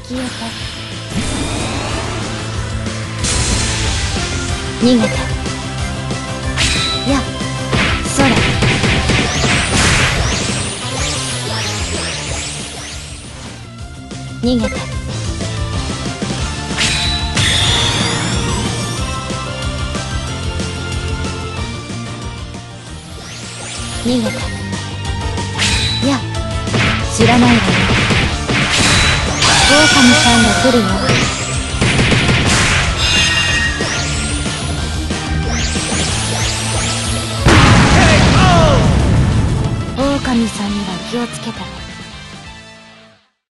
消えて逃げてや空逃げて逃げてや知らないわよ。狼さんが来るよ。狼さんには気をつけて。